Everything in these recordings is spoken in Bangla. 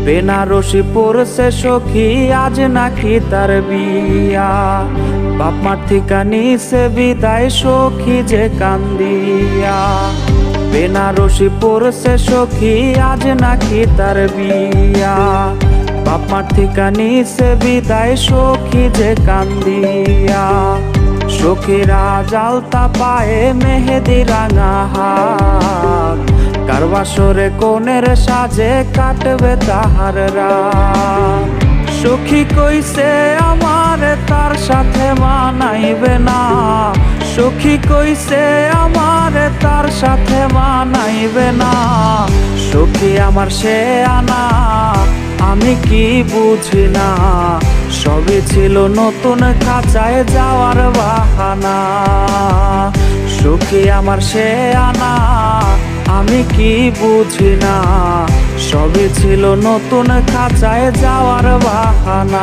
বেনারসি পড়ছে সখী আজ নাকি তার বিয়া। বাপ মার থিকা নিছে বিদায় সখী যে কান্দিয়া। বেনারসি পড়ছে সখী আজ নাকি তার বিয়া। বাপ মার থিকা নিছে বিদায় সখী যে কান্দিয়া। সখীরা জালতা পায়ে মেহেদি রাঙা হাত, কার বাসরে কোনের সাজে কাটবে তাহার রাত। সখী কইছে আমার তার সাথে মানাইবে না। সখী কইছে আমার তার সাথে মানাইবে না। সখী আমার সে আনা আমি কি বুঝি না। সবই ছিল নতুন খাঁচায় যাওয়ার বাহানা। সখী আমার সে আনা আমি কি বুঝি না। সবই ছিল নতুন খাঁচায় যাওয়ার বাহানা।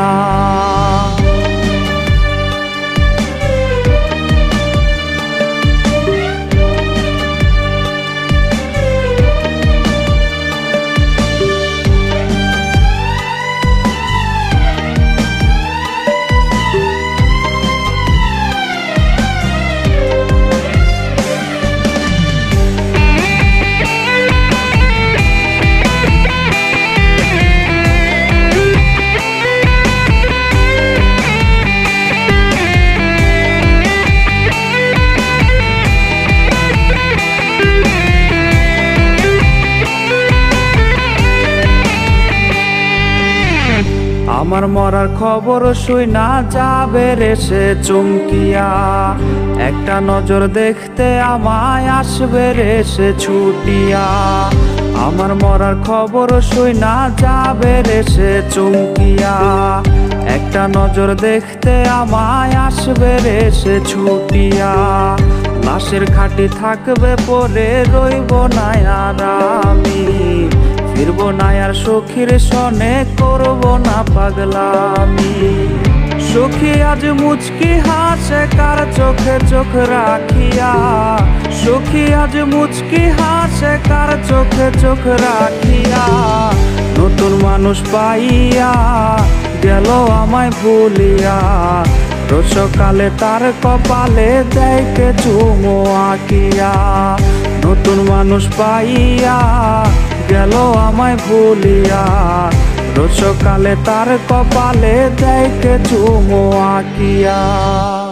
আমার মরার খবর শুইনা যাবে রে সে চমকিয়া। একটা নজর দেখতে আমায় আসবে রে সে ছুটিয়া। আমার মরার খবর শুইনা যাবে রে সে চমকিয়া। একটা নজর দেখতে আমায় আসবে রে সে ছুটিয়া। লাশের খাটি থাকবে পরে রইব না আর আমি। ফিরব না আর সখীর সনে করব না পাগলামি। সখী আজ মুচকি হাসে কার চোখে চোখ রাখিয়া। সখী আজ মুচকি হাসে কার চোখে চোখ রাখিয়া। নতুন মানুষ পাইয়া গেল আমায় ভুলিয়া। রোজ সকালে তার কপালে দেখে চুমো আঁকিয়া। নতুন মানুষ পাইয়া গেল আমায় ভুলিয়া। রোজ সকালে তার কপালে দেখে চুমো আঁকিয়া।